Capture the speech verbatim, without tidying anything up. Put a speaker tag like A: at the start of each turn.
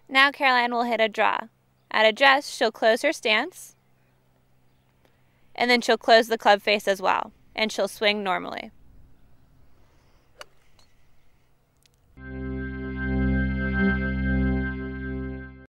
A: Now Caroline will hit a draw. At address, she'll close her stance, and then she'll close the club face as well, and she'll swing normally.